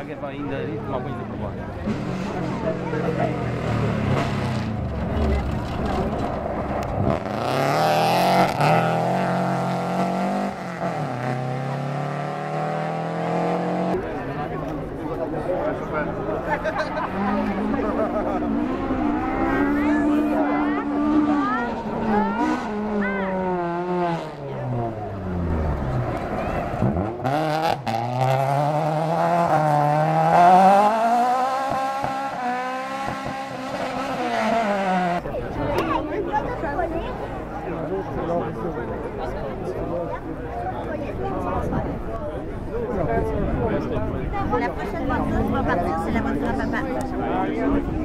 che va in ritmo quindi provare. La prochaine voiture qui va partir, c'est la voiture à papa.